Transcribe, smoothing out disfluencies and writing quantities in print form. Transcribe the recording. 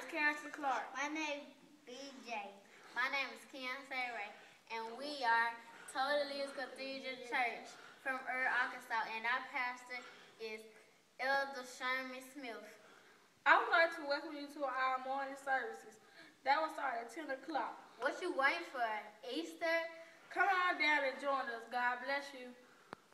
Carrington Clark. My name is BJ. My name is Keontae Ray, and we are Toledo Cathedral Church from Arkansas, and our pastor is Elder Sherman Smith. I would like to welcome you to our morning services. That will start at 10 o'clock. What you waiting for? Easter? Come on down and join us. God bless you.